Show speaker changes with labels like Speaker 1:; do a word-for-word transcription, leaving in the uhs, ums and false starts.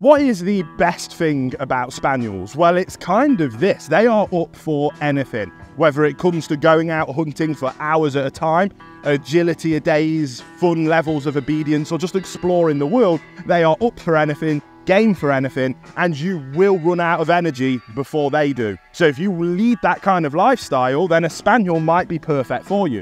Speaker 1: What is the best thing about Spaniels? Well, it's kind of this. They are up for anything. Whether it comes to going out hunting for hours at a time, agility a days, fun levels of obedience, or just exploring the world, they are up for anything, game for anything, and you will run out of energy before they do. So if you lead that kind of lifestyle, then a Spaniel might be perfect for you.